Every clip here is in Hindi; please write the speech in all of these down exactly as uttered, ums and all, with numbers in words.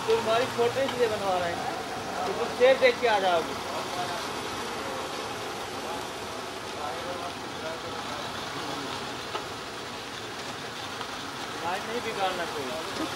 तुम्हारी फोटो इसलिए बनवा रहे हैं तो तुम शेर देख के आ जाओगे। लाइट नहीं बिगाड़ना चाहिए।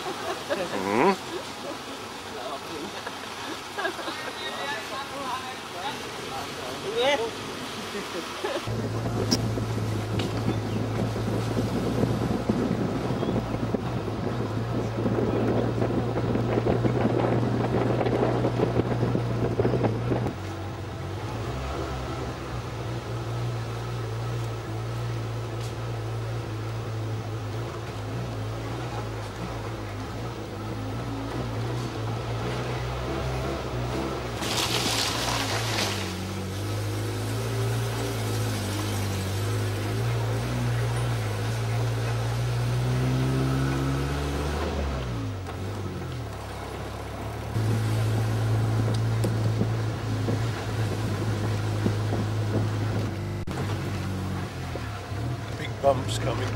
Bumps coming.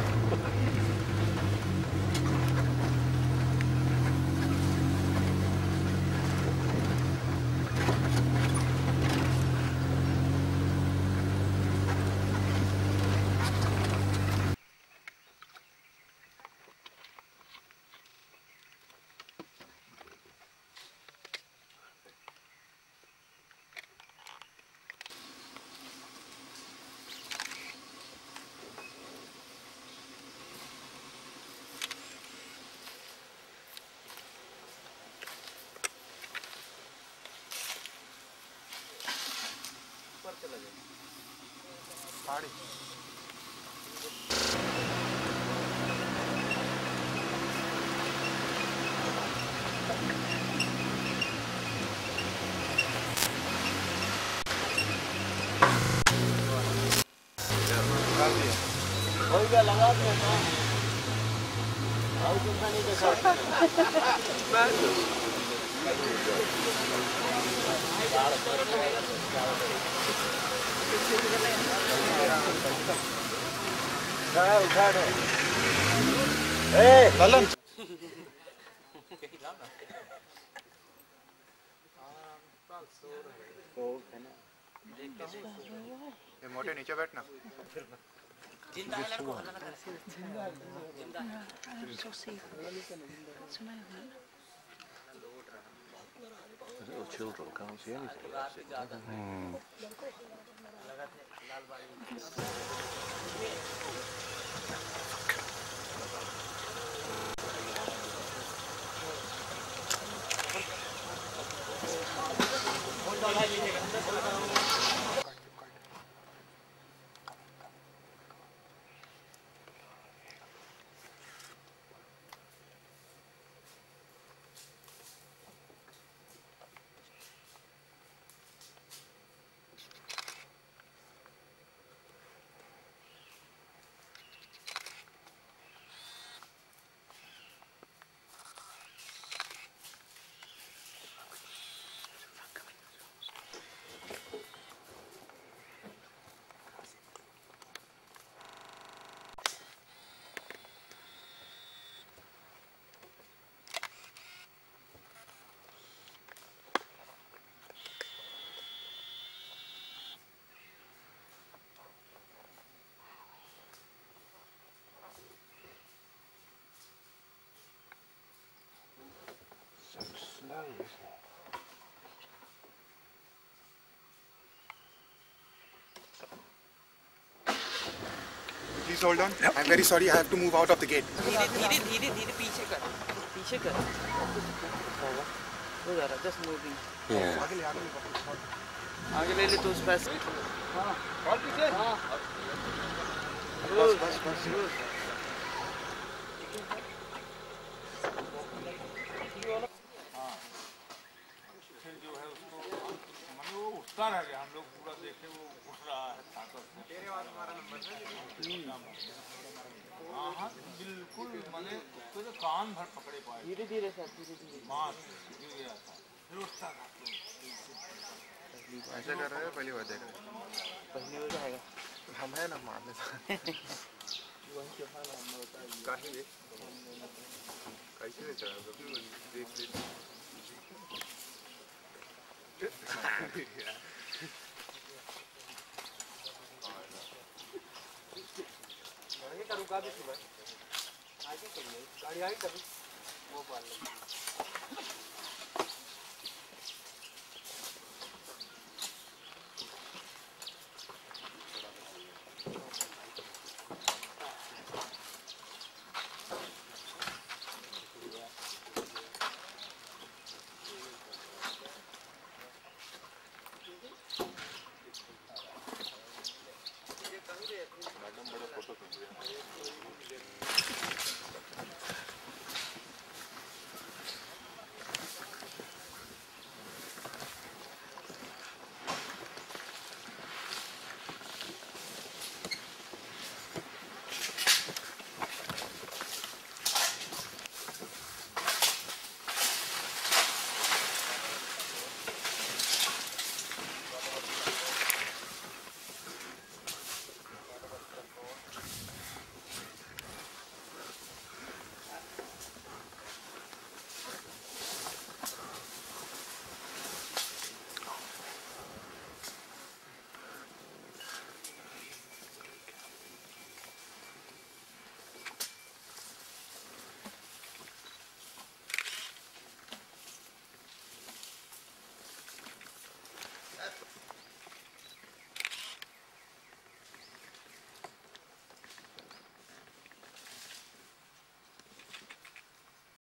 साड़ी हो गया लगा दिया ना और तुमने नहीं देखा उठा दो ए ललन ये मोटे नीचे बैठना जिंदा है लड़को ना कर जिंदा जिंदा सो सेफ सुना है ना Little children can't see anything. Hmm. Please hold on. I'm very sorry. I have to move out of the gate. धीरे धीरे धीरे धीरे पीछे कर पीछे कर हो जा रहा जस्ट मूविंग Yeah. आगे ले आगे ले आगे ले ले तो उस पास हां और पीछे हां बस बस बस उठता रह गया हम लोग पूरा देखे वो उठ रहा है ताकत से तेरे बाद हमारा नंबर है हां हां बिल्कुल माने उसको तो कान भर पकड़े पाए धीरे धीरे सर धीरे धीरे मां गिर गया था फिर उठता था ऐसा कर रहे हो पहली बार देख रहे हो पहली बार आएगा हम है ना मारने से वही के हाल हम बताइए काहे कैसे चला देख देख बढ़िया ही कभी